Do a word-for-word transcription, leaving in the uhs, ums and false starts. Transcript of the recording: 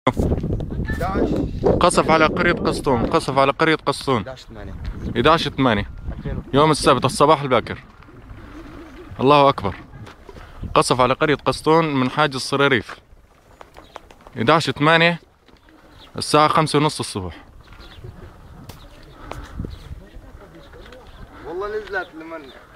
قصف على قرية قسطون، قصف على قرية قسطون احد عشر ثمانية يوم السبت الصباح الباكر. الله أكبر. قصف على قرية قسطون من حاج الصريريف احد عشر ثمانية الساعة خمسة ونص الصبح. والله نزلت لمن